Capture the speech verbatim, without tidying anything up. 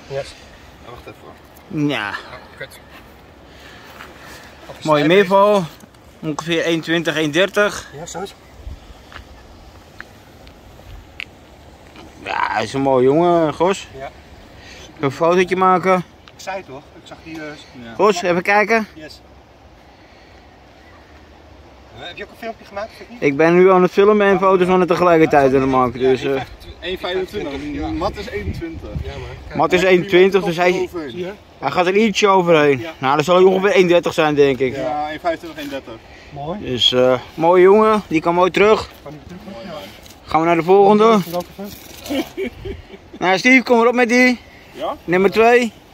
Yes. Ja, wacht even. Ja. Oh, kut. Mooie meerval. Ongeveer één twintig, één dertig. Ja, zo is. Ja, hij is een mooie jongen, Gos. Ja. Even een fotootje maken. Ik zei het toch? Ik zag die... Uh, ja. Gos, even kijken. Yes. Uh, heb je ook een filmpje gemaakt? Of niet? Ik ben nu aan het filmen en foto's aan het tegelijkertijd aan het maken. Dus, uh, één vijfentwintig. Mat is eenentwintig. Ja, maar. Mat is één twintig, dus hij, hij gaat er ietsje overheen. Ja. Nou, dan zal hij ongeveer één dertig zijn, denk ik. Ja, één vijfentwintig, één dertig. Mooi. Dus, uh, mooie jongen, die kan mooi terug. Kan die terug? Ja. Gaan we naar de volgende. Nou, Steve, kom erop met die. Ja? Nummer twee.